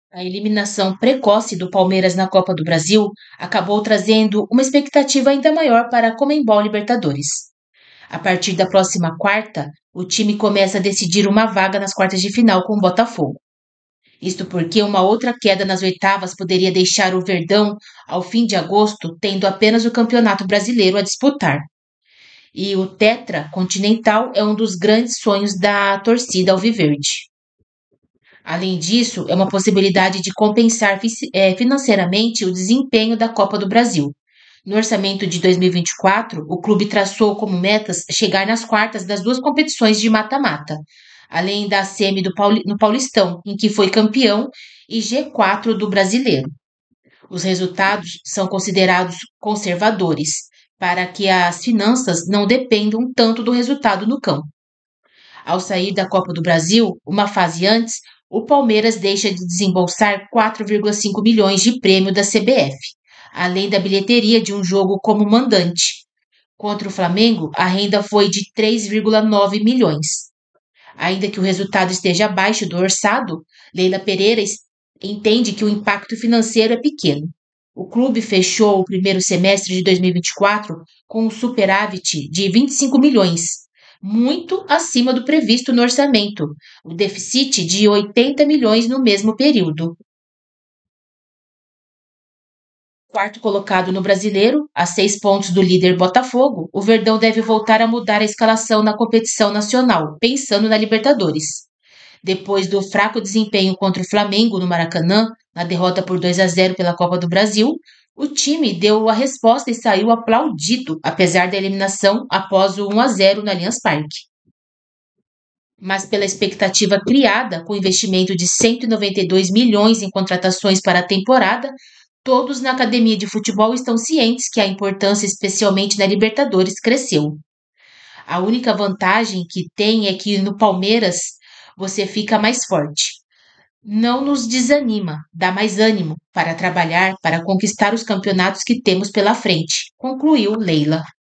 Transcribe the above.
A eliminação precoce do Palmeiras na Copa do Brasil acabou trazendo uma expectativa ainda maior para a Conmebol Libertadores. A partir da próxima quarta, o time começa a decidir uma vaga nas quartas de final com o Botafogo. Isto porque uma outra queda nas oitavas poderia deixar o Verdão, ao fim de agosto, tendo apenas o Campeonato Brasileiro a disputar. E o Tetra Continental é um dos grandes sonhos da torcida alviverde. Além disso, é uma possibilidade de compensar financeiramente o desempenho da Copa do Brasil. No orçamento de 2024, o clube traçou como metas chegar nas quartas das duas competições de mata-mata, além da semi no Paulistão, em que foi campeão, e G4 do Brasileiro. Os resultados são considerados conservadores, para que as finanças não dependam tanto do resultado no campo. Ao sair da Copa do Brasil, uma fase antes, o Palmeiras deixa de desembolsar 4,5 milhões de prêmio da CBF, além da bilheteria de um jogo como mandante. Contra o Flamengo, a renda foi de 3,9 milhões. Ainda que o resultado esteja abaixo do orçado, Leila Pereira entende que o impacto financeiro é pequeno. O clube fechou o primeiro semestre de 2024 com um superávit de 25 milhões, muito acima do previsto no orçamento, o déficit de 80 milhões no mesmo período. Quarto colocado no Brasileiro, a 6 pontos do líder Botafogo, o Verdão deve voltar a mudar a escalação na competição nacional, pensando na Libertadores. Depois do fraco desempenho contra o Flamengo no Maracanã, na derrota por 2-0 pela Copa do Brasil, o time deu a resposta e saiu aplaudido, apesar da eliminação após o 1-0 no Allianz Parque. Mas pela expectativa criada com investimento de 192 milhões em contratações para a temporada, todos na academia de futebol estão cientes que a importância, especialmente na Libertadores, cresceu. A única vantagem que tem é que no Palmeiras você fica mais forte. Não nos desanima, dá mais ânimo para trabalhar para conquistar os campeonatos que temos pela frente, concluiu Leila.